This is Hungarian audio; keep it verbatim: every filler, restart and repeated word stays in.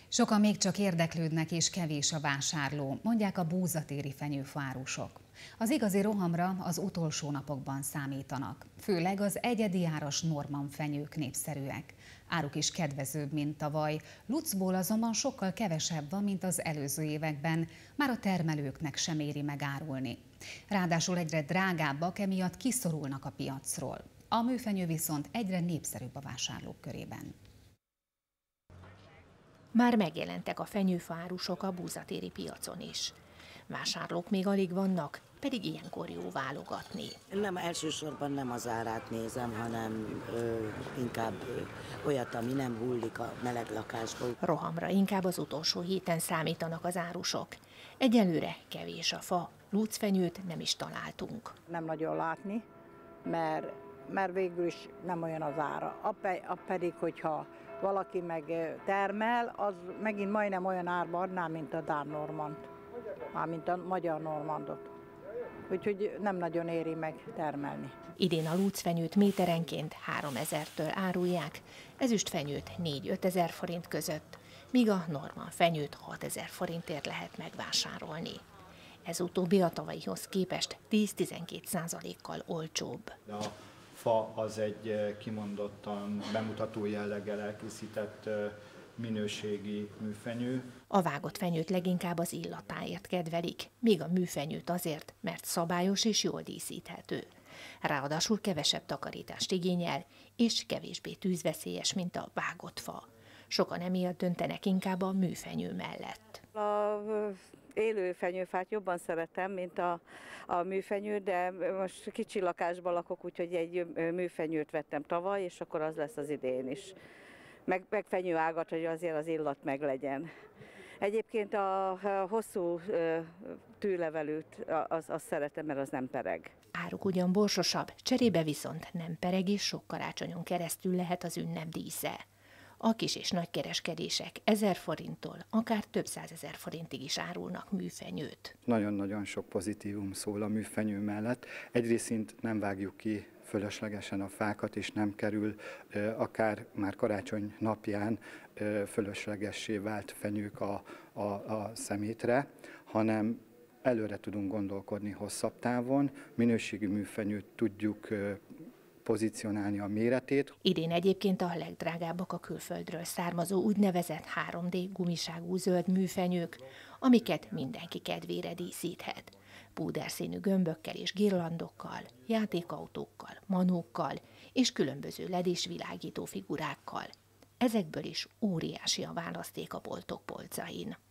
Sokan még csak érdeklődnek és kevés a vásárló, mondják a búzatéri fenyőfa árusok. Az igazi rohamra az utolsó napokban számítanak. Főleg az egyedi áras Norman fenyők népszerűek. Áruk is kedvezőbb, mint tavaly. Lucból azonban sokkal kevesebb van, mint az előző években. Már a termelőknek sem éri megárulni. Ráadásul egyre drágábbak, emiatt kiszorulnak a piacról. A műfenyő viszont egyre népszerűbb a vásárlók körében. Már megjelentek a fenyőfa árusok a búzatéri piacon is. Vásárlók még alig vannak, pedig ilyenkor jó válogatni. Nem, elsősorban nem az árát nézem, hanem ö, inkább ö, olyat, ami nem hullik a meleg lakásból. Rohamra inkább az utolsó héten számítanak az árusok. Egyelőre kevés a fa, lúcfenyőt nem is találtunk. Nem nagyon látni, mert, mert végül is nem olyan az ára. A, pe, a pedig, hogyha valaki meg termel, az megint majdnem olyan árba adná, mint a dán normand, mint a magyar normandot. Úgyhogy nem nagyon éri meg termelni. Idén a lúcfenyőt méterenként háromezertől árulják, ezüstfenyőt négy-ötezer forint között, míg a norman fenyőt hatezer forintért lehet megvásárolni. Ez utóbbi a tavalyihoz képest tíz-tizenkét százalékkal olcsóbb. A fa az egy kimondottan bemutató jelleggel elkészített minőségi műfenyő. A vágott fenyőt leginkább az illatáért kedvelik, míg a műfenyőt azért, mert szabályos és jól díszíthető. Ráadásul kevesebb takarítást igényel, és kevésbé tűzveszélyes, mint a vágott fa. Sokan emiatt döntenek inkább a műfenyő mellett. A élő fenyőfát jobban szeretem, mint a, a műfenyőt, de most kicsi lakásban lakok, úgyhogy egy műfenyőt vettem tavaly, és akkor az lesz az idén is. Meg, meg fenyőágat, hogy azért az illat meg legyen. Egyébként a hosszú tűlevelűt azt az szeretem, mert az nem pereg. Áruk ugyan borsosabb, cserébe viszont nem pereg, és sok karácsonyon keresztül lehet az ünnep dísze. A kis és nagy kereskedések ezer forinttól akár több százezer forintig is árulnak műfenyőt. Nagyon-nagyon sok pozitívum szól a műfenyő mellett. Egyrészt nem vágjuk ki fölöslegesen a fákat, és nem kerül akár már karácsony napján fölöslegessé vált fenyők a, a, a szemétre, hanem előre tudunk gondolkodni hosszabb távon, minőségi műfenyőt tudjuk pozícionálni a méretét. Idén egyébként a legdrágábbak a külföldről származó úgynevezett három dé gumiságú zöld műfenyők, amiket mindenki kedvére díszíthet. Púderszínű gömbökkel és girlandokkal, játékautókkal, manókkal és különböző led és világító figurákkal. Ezekből is óriási a választék a boltok polcain.